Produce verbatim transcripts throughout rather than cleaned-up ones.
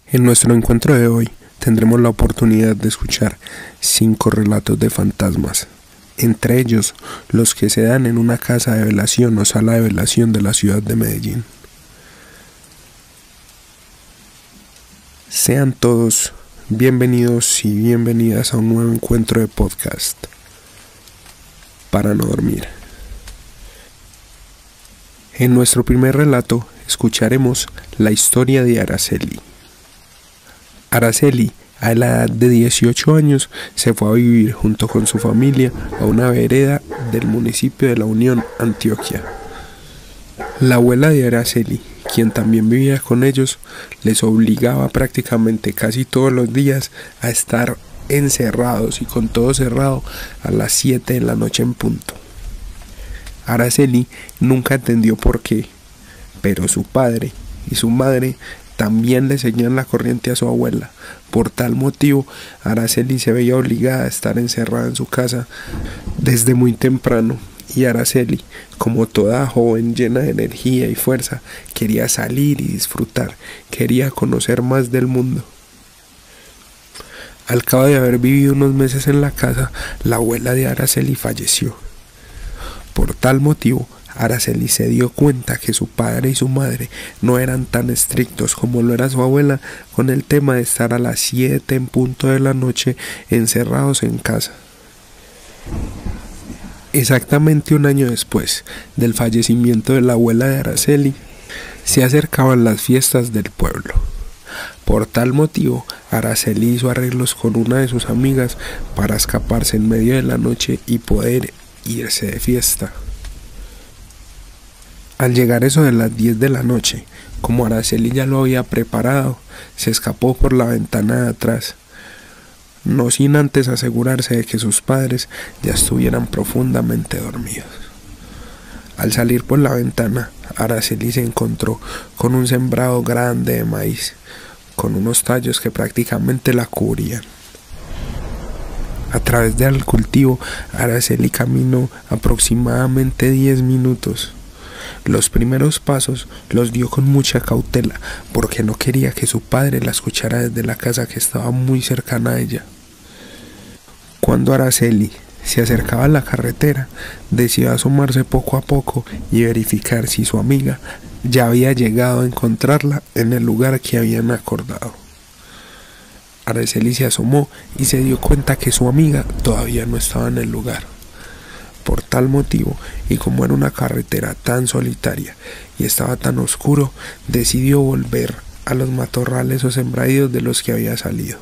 En nuestro encuentro de hoy tendremos la oportunidad de escuchar cinco relatos de fantasmas, entre ellos los que se dan en una casa de velación o sala de velación de la ciudad de Medellín. Sean todos bienvenidos y bienvenidas a un nuevo encuentro de podcast para no dormir. En nuestro primer relato escucharemos la historia de Araceli. Araceli, a la edad de dieciocho años, se fue a vivir junto con su familia a una vereda del municipio de La Unión, Antioquia. La abuela de Araceli, quien también vivía con ellos, les obligaba prácticamente casi todos los días a estar encerrados y con todo cerrado a las siete de la noche en punto. Araceli nunca entendió por qué, pero su padre y su madre también le seguían la corriente a su abuela. Por tal motivo, Araceli se veía obligada a estar encerrada en su casa desde muy temprano, y Araceli, como toda joven llena de energía y fuerza, quería salir y disfrutar, quería conocer más del mundo. Al cabo de haber vivido unos meses en la casa, la abuela de Araceli falleció. Por tal motivo, Araceli se dio cuenta que su padre y su madre no eran tan estrictos como lo era su abuela con el tema de estar a las siete en punto de la noche encerrados en casa. Exactamente un año después del fallecimiento de la abuela de Araceli, se acercaban las fiestas del pueblo. Por tal motivo, Araceli hizo arreglos con una de sus amigas para escaparse en medio de la noche y poder irse de fiesta. Al llegar eso de las diez de la noche, como Araceli ya lo había preparado, se escapó por la ventana de atrás, no sin antes asegurarse de que sus padres ya estuvieran profundamente dormidos. Al salir por la ventana, Araceli se encontró con un sembrado grande de maíz, con unos tallos que prácticamente la cubrían. A través del cultivo, Araceli caminó aproximadamente diez minutos. Los primeros pasos los dio con mucha cautela, porque no quería que su padre la escuchara desde la casa que estaba muy cercana a ella. Cuando Araceli se acercaba a la carretera, decidió asomarse poco a poco y verificar si su amiga ya había llegado a encontrarla en el lugar que habían acordado. Araceli se asomó y se dio cuenta que su amiga todavía no estaba en el lugar. Por tal motivo, y como era una carretera tan solitaria y estaba tan oscuro, decidió volver a los matorrales o sembradíos de los que había salido.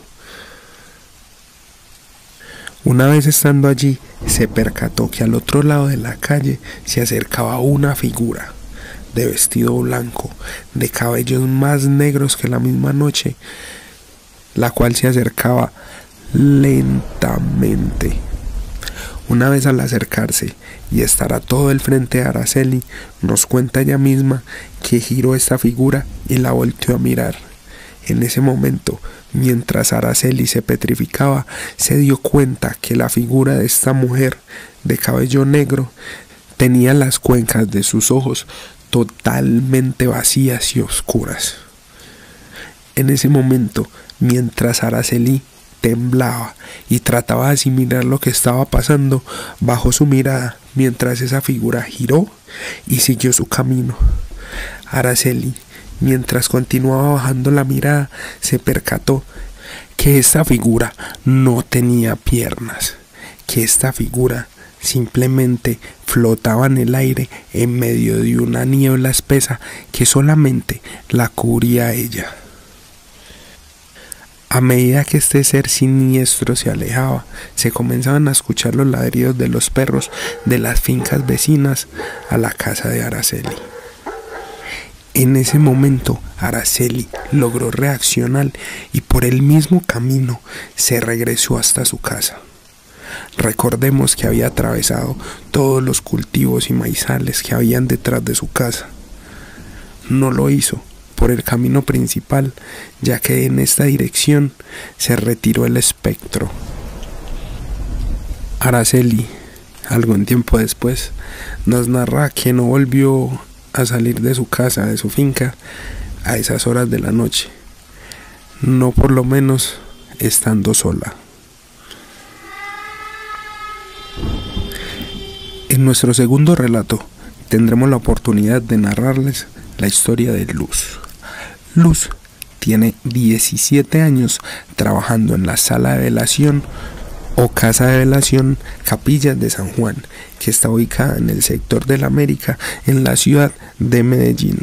Una vez estando allí, se percató que al otro lado de la calle se acercaba una figura, de vestido blanco, de cabellos más negros que la misma noche, la cual se acercaba lentamente. Una vez al acercarse y estar a todo el frente de Araceli, nos cuenta ella misma que giró esta figura y la volteó a mirar. En ese momento, mientras Araceli se petrificaba, se dio cuenta que la figura de esta mujer de cabello negro tenía las cuencas de sus ojos totalmente vacías y oscuras. En ese momento, mientras Araceli temblaba y trataba de asimilar lo que estaba pasando, bajó su mirada mientras esa figura giró y siguió su camino. Araceli, mientras continuaba bajando la mirada, se percató que esta figura no tenía piernas, que esta figura simplemente flotaba en el aire en medio de una niebla espesa que solamente la cubría a ella. A medida que este ser siniestro se alejaba, se comenzaban a escuchar los ladridos de los perros de las fincas vecinas a la casa de Araceli. En ese momento, Araceli logró reaccionar y por el mismo camino se regresó hasta su casa. Recordemos que había atravesado todos los cultivos y maizales que habían detrás de su casa. No lo hizo por el camino principal, ya que en esta dirección se retiró el espectro. Araceli, algún tiempo después, nos narra que no volvió a salir de su casa, de su finca, a esas horas de la noche. no por lo menos estando sola. En nuestro segundo relato tendremos la oportunidad de narrarles la historia de Luz. Luz tiene diecisiete años trabajando en la sala de velación o casa de velación Capillas de San Juan, que está ubicada en el sector de la América, en la ciudad de Medellín.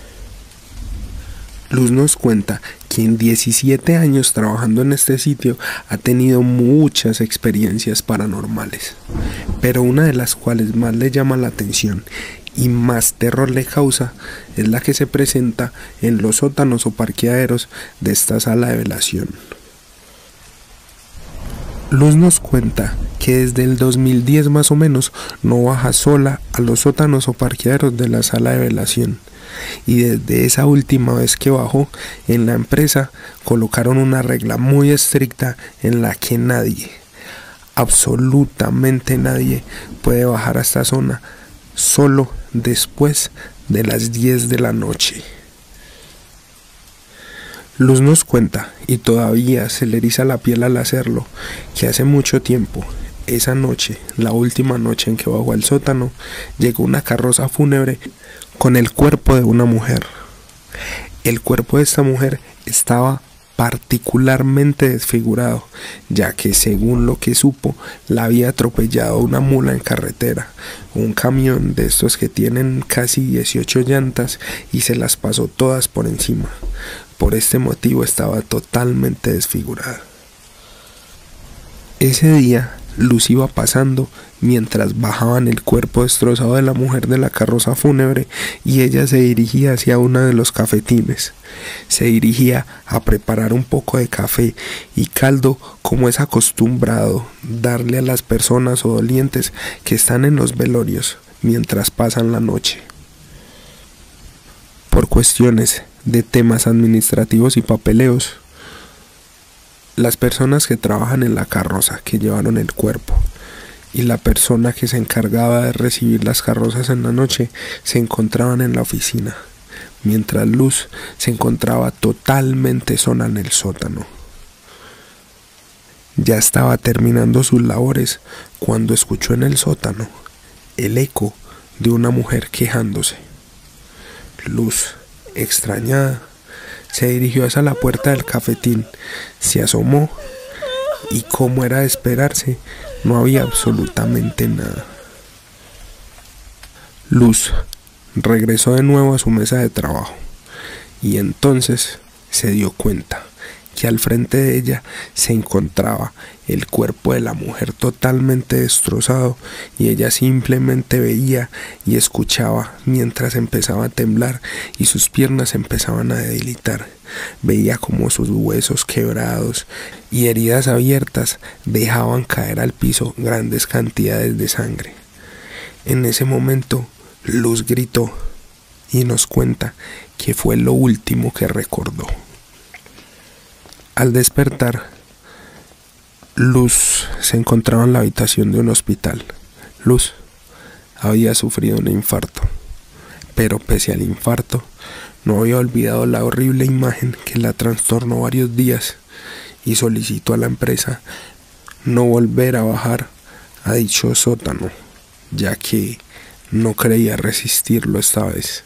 Luz nos cuenta que en diecisiete años trabajando en este sitio ha tenido muchas experiencias paranormales, pero una de las cuales más le llama la atención y más terror le causa es la que se presenta en los sótanos o parqueaderos de esta sala de velación. Luz nos cuenta que desde el dos mil diez más o menos no baja sola a los sótanos o parqueaderos de la sala de velación, y desde esa última vez que bajó en la empresa colocaron una regla muy estricta en la que nadie, absolutamente nadie, puede bajar a esta zona solo después de las diez de la noche. Luz nos cuenta, y todavía se le eriza la piel al hacerlo, que hace mucho tiempo, esa noche, la última noche en que bajó al sótano, llegó una carroza fúnebre con el cuerpo de una mujer. El cuerpo de esta mujer estaba particularmente desfigurado, ya que según lo que supo, la había atropellado una mula en carretera, un camión de estos que tienen casi dieciocho llantas, y se las pasó todas por encima. Por este motivo estaba totalmente desfigurada. Ese día Luz iba pasando mientras bajaban el cuerpo destrozado de la mujer de la carroza fúnebre, y ella se dirigía hacia uno de los cafetines. Se dirigía a preparar un poco de café y caldo, como es acostumbrado darle a las personas o dolientes que están en los velorios mientras pasan la noche. Por cuestiones de temas administrativos y papeleos, las personas que trabajan en la carroza que llevaron el cuerpo y la persona que se encargaba de recibir las carrozas en la noche se encontraban en la oficina, mientras Luz se encontraba totalmente sola en el sótano. Ya estaba terminando sus labores cuando escuchó en el sótano el eco de una mujer quejándose. Luz, extrañada, se dirigió hacia la puerta del cafetín, se asomó y, como era de esperarse, no había absolutamente nada. Luz regresó de nuevo a su mesa de trabajo y entonces se dio cuenta que al frente de ella se encontraba el cuerpo de la mujer totalmente destrozado, y ella simplemente veía y escuchaba mientras empezaba a temblar y sus piernas empezaban a debilitar. Veía como sus huesos quebrados y heridas abiertas dejaban caer al piso grandes cantidades de sangre. En ese momento Luz gritó y nos cuenta que fue lo último que recordó. Al despertar, Luz se encontraba en la habitación de un hospital. Luz había sufrido un infarto, pero pese al infarto, no había olvidado la horrible imagen que la trastornó varios días, y solicitó a la empresa no volver a bajar a dicho sótano, ya que no creía resistirlo esta vez.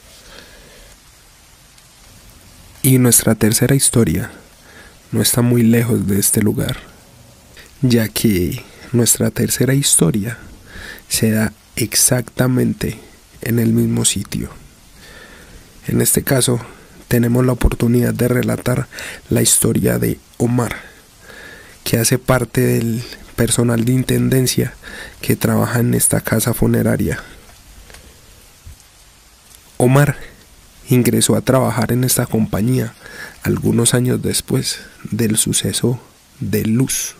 Y nuestra tercera historia no está muy lejos de este lugar, ya que nuestra tercera historia se da exactamente en el mismo sitio. En este caso, tenemos la oportunidad de relatar la historia de Omar, que hace parte del personal de intendencia que trabaja en esta casa funeraria. Omar ingresó a trabajar en esta compañía algunos años después del suceso de Luz.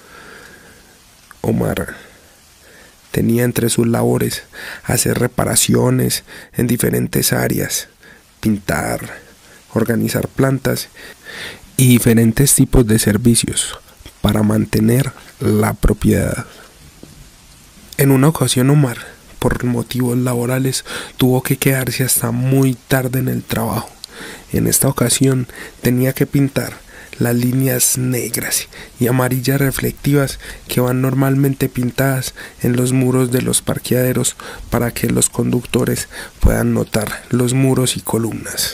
Omar tenía entre sus labores hacer reparaciones en diferentes áreas, pintar, organizar plantas y diferentes tipos de servicios para mantener la propiedad. En una ocasión, Omar, por motivos laborales, tuvo que quedarse hasta muy tarde en el trabajo. En esta ocasión tenía que pintar las líneas negras y amarillas reflectivas que van normalmente pintadas en los muros de los parqueaderos para que los conductores puedan notar los muros y columnas.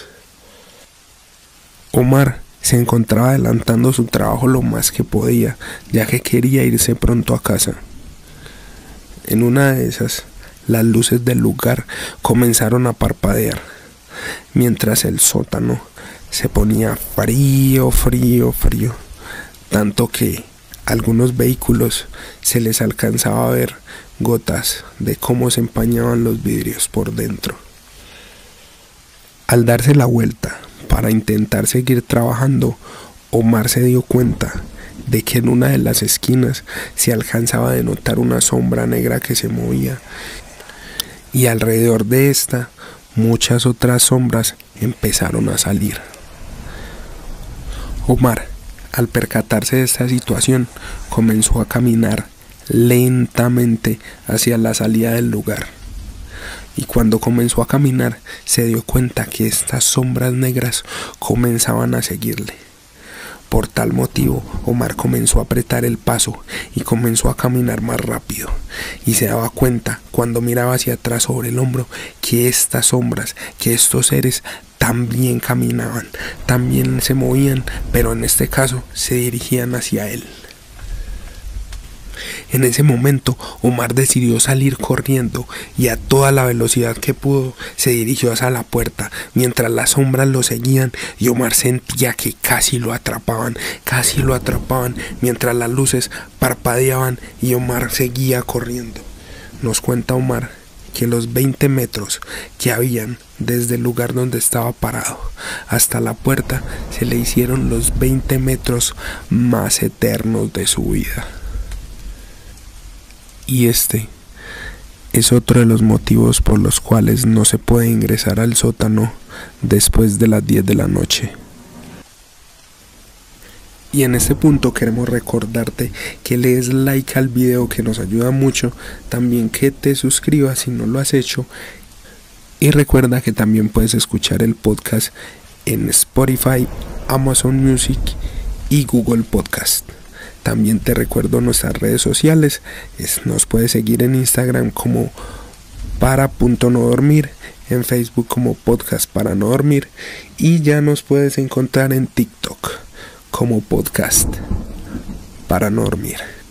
Omar se encontraba adelantando su trabajo lo más que podía, ya que quería irse pronto a casa. En una de esas, las luces del lugar comenzaron a parpadear, mientras el sótano se ponía frío, frío, frío, tanto que a algunos vehículos se les alcanzaba a ver gotas de cómo se empañaban los vidrios por dentro. Al darse la vuelta para intentar seguir trabajando, Omar se dio cuenta de que en una de las esquinas se alcanzaba a notar una sombra negra que se movía, y alrededor de esta muchas otras sombras empezaron a salir. Omar, al percatarse de esta situación, comenzó a caminar lentamente hacia la salida del lugar. Y cuando comenzó a caminar, se dio cuenta que estas sombras negras comenzaban a seguirle. Por tal motivo, Omar comenzó a apretar el paso y comenzó a caminar más rápido. Y se daba cuenta, cuando miraba hacia atrás sobre el hombro, que estas sombras, que estos seres también caminaban, también se movían, pero en este caso se dirigían hacia él. En ese momento, Omar decidió salir corriendo y a toda la velocidad que pudo se dirigió hacia la puerta, mientras las sombras lo seguían y Omar sentía que casi lo atrapaban, casi lo atrapaban, mientras las luces parpadeaban y Omar seguía corriendo. Nos cuenta Omar que los veinte metros que habían desde el lugar donde estaba parado hasta la puerta se le hicieron los veinte metros más eternos de su vida. Y este es otro de los motivos por los cuales no se puede ingresar al sótano después de las diez de la noche. Y en este punto queremos recordarte que le des like al video, que nos ayuda mucho, también que te suscribas si no lo has hecho, y recuerda que también puedes escuchar el podcast en Spotify, Amazon Music y Google Podcast. También te recuerdo nuestras redes sociales, es, nos puedes seguir en Instagram como para punto no dormir, en Facebook como podcast para no dormir, y ya nos puedes encontrar en TikTok como podcast para no dormir.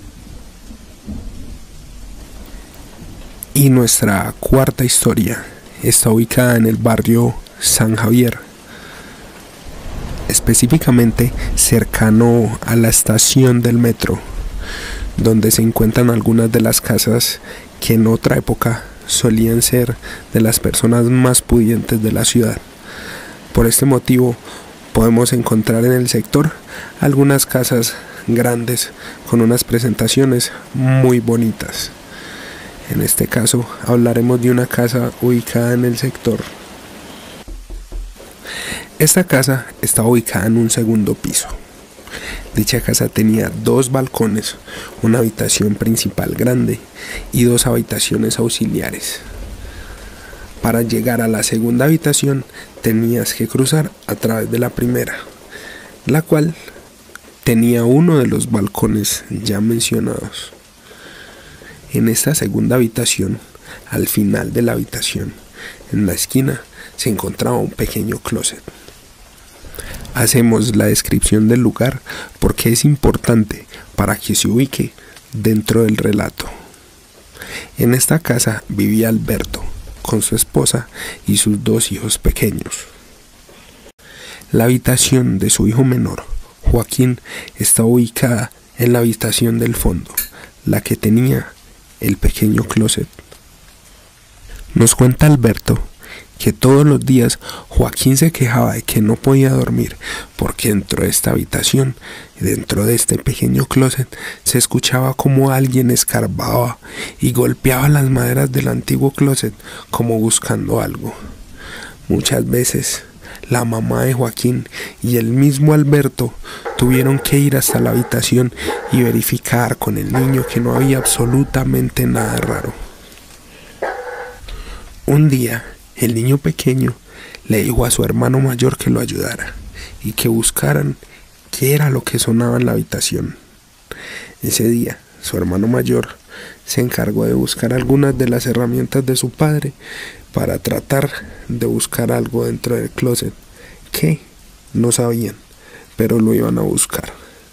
Y nuestra cuarta historia está ubicada en el barrio San Javier, específicamente cercano a la estación del metro, donde se encuentran algunas de las casas que en otra época solían ser de las personas más pudientes de la ciudad. Por este motivo podemos encontrar en el sector algunas casas grandes con unas presentaciones muy bonitas. En este caso hablaremos de una casa ubicada en el sector. Esta casa estaba ubicada en un segundo piso. Dicha casa tenía dos balcones, una habitación principal grande y dos habitaciones auxiliares. Para llegar a la segunda habitación tenías que cruzar a través de la primera, la cual tenía uno de los balcones ya mencionados. En esta segunda habitación, al final de la habitación, en la esquina, se encontraba un pequeño closet. Hacemos la descripción del lugar porque es importante para que se ubique dentro del relato. En esta casa vivía Alberto con su esposa y sus dos hijos pequeños. La habitación de su hijo menor, Joaquín, está ubicada en la habitación del fondo, la que tenía el pequeño closet. Nos cuenta Alberto que todos los días Joaquín se quejaba de que no podía dormir porque dentro de esta habitación, dentro de este pequeño closet, se escuchaba como alguien escarbaba y golpeaba las maderas del antiguo closet como buscando algo. Muchas veces la mamá de Joaquín y el mismo Alberto tuvieron que ir hasta la habitación y verificar con el niño que no había absolutamente nada raro. Un día, el niño pequeño le dijo a su hermano mayor que lo ayudara y que buscaran qué era lo que sonaba en la habitación. Ese día, su hermano mayor se encargó de buscar algunas de las herramientas de su padre para tratar de buscar algo dentro del closet que no sabían, pero lo iban a buscar.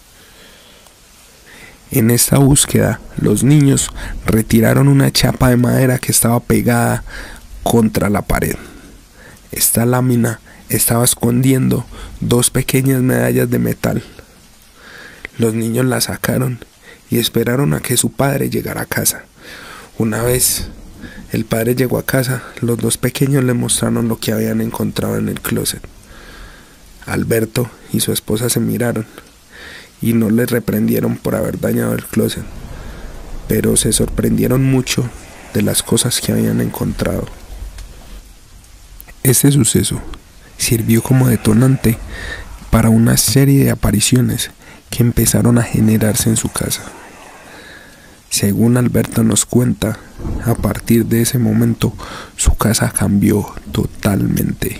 En esta búsqueda, los niños retiraron una chapa de madera que estaba pegada contra la pared. Esta lámina estaba escondiendo dos pequeñas medallas de metal. Los niños la sacaron y esperaron a que su padre llegara a casa. Una vez el padre llegó a casa, los dos pequeños le mostraron lo que habían encontrado en el closet. Alberto y su esposa se miraron y no les reprendieron por haber dañado el closet, pero se sorprendieron mucho de las cosas que habían encontrado. Este suceso sirvió como detonante para una serie de apariciones que empezaron a generarse en su casa. Según Alberto nos cuenta, a partir de ese momento su casa cambió totalmente,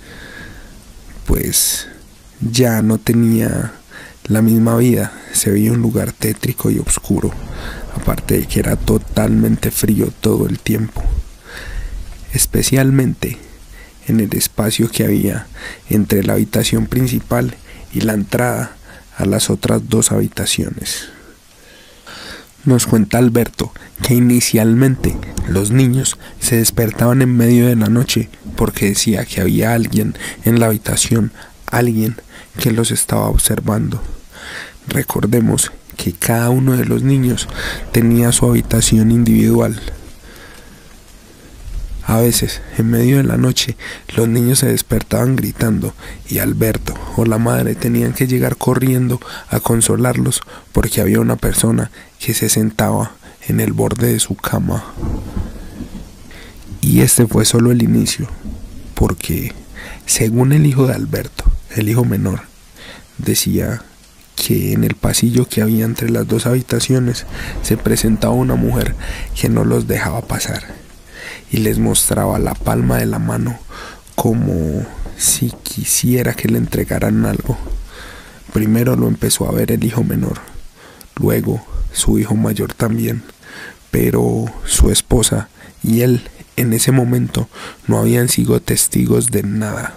pues ya no tenía la misma vida, se veía un lugar tétrico y oscuro, aparte de que era totalmente frío todo el tiempo, especialmente en el espacio que había entre la habitación principal y la entrada a las otras dos habitaciones. Nos cuenta Alberto que inicialmente los niños se despertaban en medio de la noche porque decía que había alguien en la habitación, alguien que los estaba observando. Recordemos que cada uno de los niños tenía su habitación individual. A veces, en medio de la noche, los niños se despertaban gritando y Alberto o la madre tenían que llegar corriendo a consolarlos porque había una persona que se sentaba en el borde de su cama. Y este fue solo el inicio, porque según el hijo de Alberto, el hijo menor, decía que en el pasillo que había entre las dos habitaciones se presentaba una mujer que no los dejaba pasar y les mostraba la palma de la mano como si quisiera que le entregaran algo. Primero lo empezó a ver el hijo menor, luego su hijo mayor también, pero su esposa y él en ese momento no habían sido testigos de nada.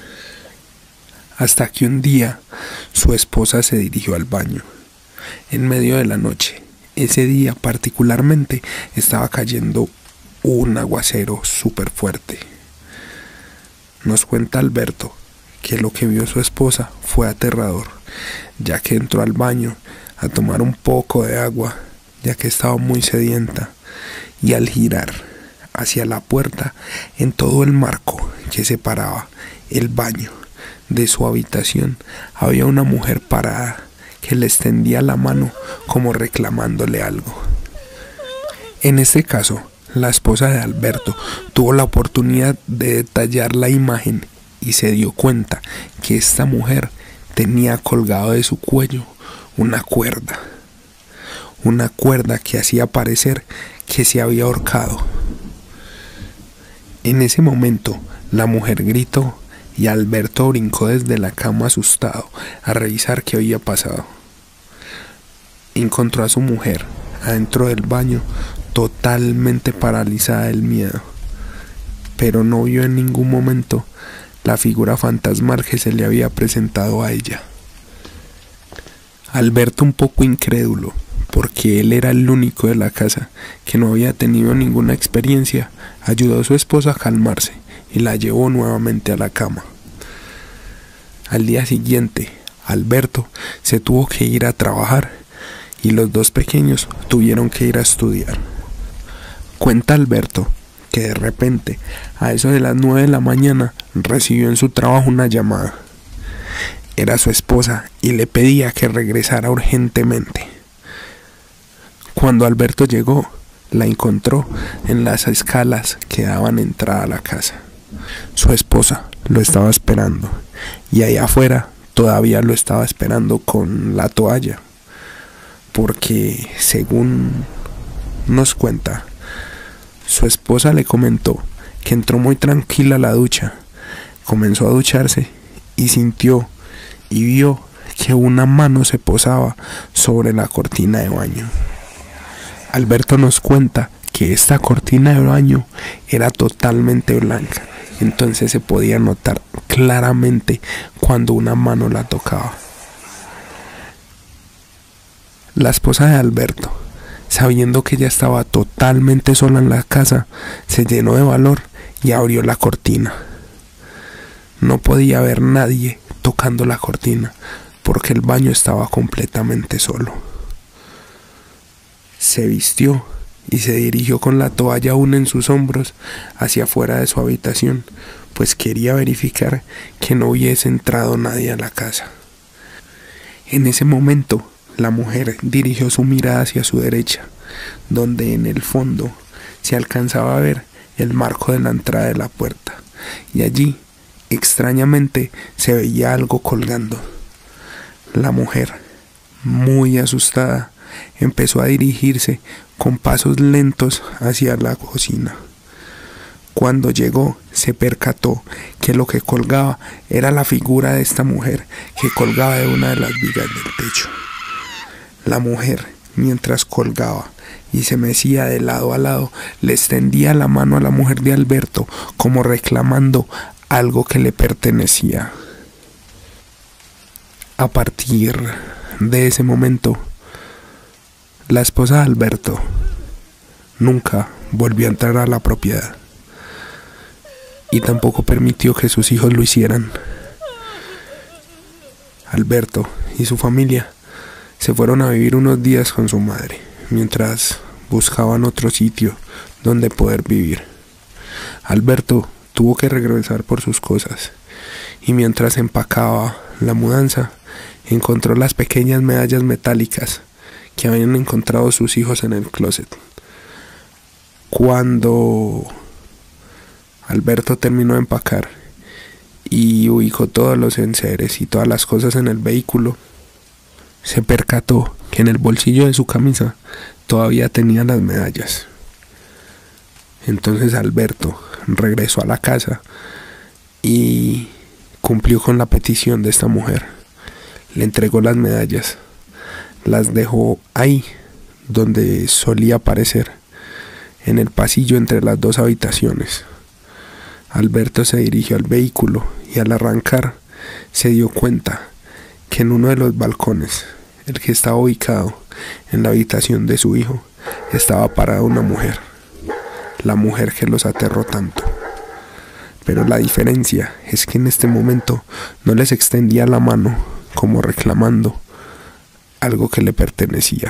Hasta que un día su esposa se dirigió al baño, en medio de la noche. Ese día particularmente estaba cayendo un aguacero súper fuerte. Nos cuenta Alberto que lo que vio su esposa fue aterrador, ya que entró al baño a tomar un poco de agua, ya que estaba muy sedienta, y al girar hacia la puerta, en todo el marco que separaba el baño de su habitación, había una mujer parada que le extendía la mano como reclamándole algo. En este caso, la esposa de Alberto tuvo la oportunidad de detallar la imagen y se dio cuenta que esta mujer tenía colgado de su cuello una cuerda, una cuerda que hacía parecer que se había ahorcado. En ese momento, la mujer gritó y Alberto brincó desde la cama asustado a revisar qué había pasado. Encontró a su mujer adentro del baño, totalmente paralizada del miedo, pero no vio en ningún momento la figura fantasmal que se le había presentado a ella. Alberto, un poco incrédulo, porque él era el único de la casa que no había tenido ninguna experiencia, ayudó a su esposa a calmarse y la llevó nuevamente a la cama. Al día siguiente, Alberto se tuvo que ir a trabajar y los dos pequeños tuvieron que ir a estudiar. Cuenta Alberto que de repente, a eso de las nueve de la mañana, recibió en su trabajo una llamada. Era su esposa y le pedía que regresara urgentemente. Cuando Alberto llegó, la encontró en las escalas que daban entrada a la casa. Su esposa lo estaba esperando y allá afuera todavía lo estaba esperando con la toalla, porque según nos cuenta, su esposa le comentó que entró muy tranquila a la ducha, comenzó a ducharse y sintió y vio que una mano se posaba sobre la cortina de baño. Alberto nos cuenta que esta cortina de baño era totalmente blanca, entonces se podía notar claramente cuando una mano la tocaba. La esposa de Alberto, sabiendo que ya estaba totalmente sola en la casa, se llenó de valor y abrió la cortina. No podía haber nadie tocando la cortina porque el baño estaba completamente solo. Se vistió y se dirigió con la toalla aún en sus hombros hacia afuera de su habitación, pues quería verificar que no hubiese entrado nadie a la casa. En ese momento, la mujer dirigió su mirada hacia su derecha, donde en el fondo se alcanzaba a ver el marco de la entrada de la puerta, y allí, extrañamente, se veía algo colgando. La mujer, muy asustada, empezó a dirigirse con pasos lentos hacia la cocina. Cuando llegó, se percató que lo que colgaba era la figura de esta mujer que colgaba de una de las vigas del techo. La mujer, mientras colgaba y se mecía de lado a lado, le extendía la mano a la mujer de Alberto como reclamando algo que le pertenecía. A partir de ese momento, la esposa de Alberto nunca volvió a entrar a la propiedad y tampoco permitió que sus hijos lo hicieran. Alberto y su familia se fueron a vivir unos días con su madre, mientras buscaban otro sitio donde poder vivir. Alberto tuvo que regresar por sus cosas, y mientras empacaba la mudanza, encontró las pequeñas medallas metálicas que habían encontrado sus hijos en el closet. Cuando Alberto terminó de empacar y ubicó todos los enseres y todas las cosas en el vehículo, se percató que en el bolsillo de su camisa todavía tenía las medallas. Entonces Alberto regresó a la casa y cumplió con la petición de esta mujer. Le entregó las medallas, las dejó ahí donde solía aparecer, en el pasillo entre las dos habitaciones. Alberto se dirigió al vehículo y al arrancar se dio cuenta que en uno de los balcones, el que estaba ubicado en la habitación de su hijo, estaba parada una mujer, la mujer que los aterró tanto. Pero la diferencia es que en este momento no les extendía la mano como reclamando algo que le pertenecía.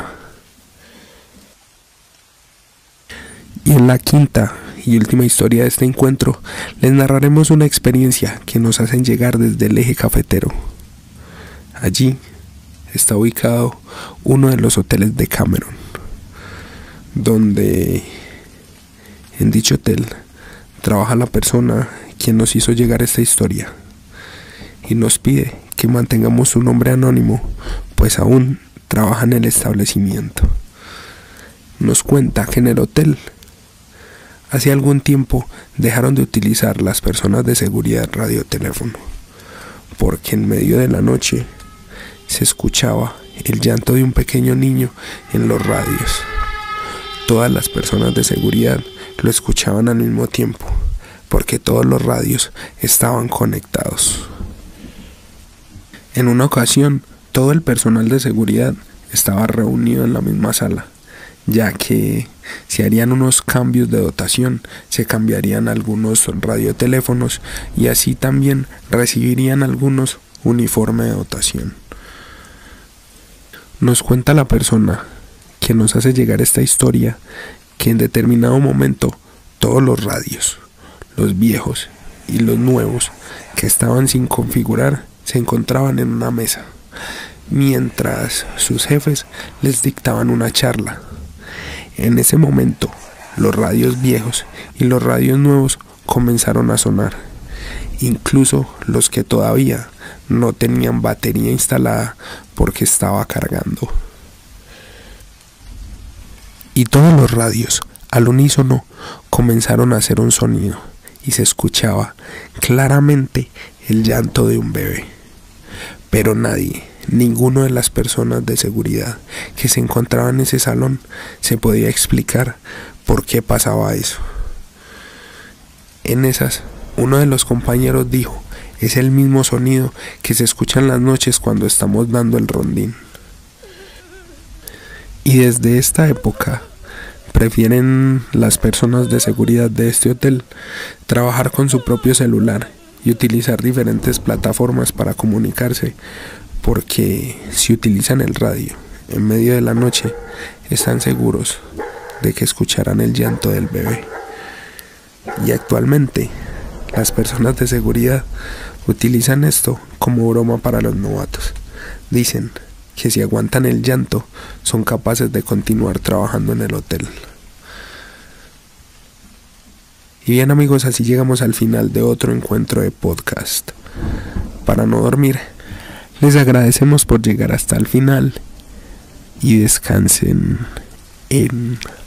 Y en la quinta y última historia de este encuentro, les narraremos una experiencia que nos hacen llegar desde el eje cafetero. Allí está ubicado uno de los hoteles de Cameron, donde en dicho hotel trabaja la persona quien nos hizo llegar esta historia y nos pide que mantengamos su nombre anónimo, pues aún trabaja en el establecimiento. Nos cuenta que en el hotel hace algún tiempo dejaron de utilizar las personas de seguridad radioteléfono, porque en medio de la noche se escuchaba el llanto de un pequeño niño en los radios. Todas las personas de seguridad lo escuchaban al mismo tiempo, porque todos los radios estaban conectados. En una ocasión, todo el personal de seguridad estaba reunido en la misma sala, ya que se harían unos cambios de dotación, se cambiarían algunos radioteléfonos y así también recibirían algunos uniforme de dotación. Nos cuenta la persona que nos hace llegar esta historia que en determinado momento todos los radios, los viejos y los nuevos que estaban sin configurar, se encontraban en una mesa, mientras sus jefes les dictaban una charla. En ese momento, los radios viejos y los radios nuevos comenzaron a sonar, incluso los que todavía no tenían batería instalada porque estaba cargando. Y todos los radios, al unísono, comenzaron a hacer un sonido y se escuchaba claramente el llanto de un bebé. Pero nadie, Ninguno de las personas de seguridad que se encontraban en ese salón se podía explicar por qué pasaba eso. En esas, uno de los compañeros dijo: es el mismo sonido que se escucha en las noches cuando estamos dando el rondín. Y desde esta época, prefieren las personas de seguridad de este hotel trabajar con su propio celular y utilizar diferentes plataformas para comunicarse, porque si utilizan el radio en medio de la noche, están seguros de que escucharán el llanto del bebé. Y actualmente, las personas de seguridad utilizan esto como broma para los novatos. Dicen que si aguantan el llanto, son capaces de continuar trabajando en el hotel. Y bien, amigos, así llegamos al final de otro encuentro de podcast. Para no dormir, les agradecemos por llegar hasta el final y descansen en